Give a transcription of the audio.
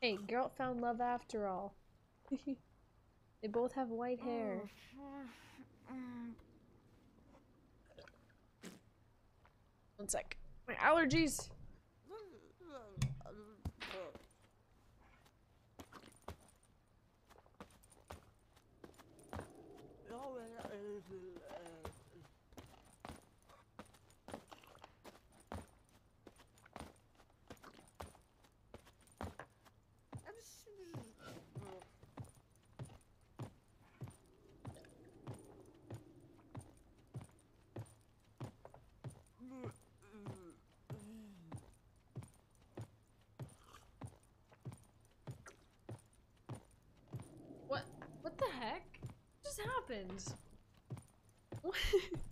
Hey, Geralt found love after all. They both have white hair. One sec. My allergies! What? What the heck? What just happened?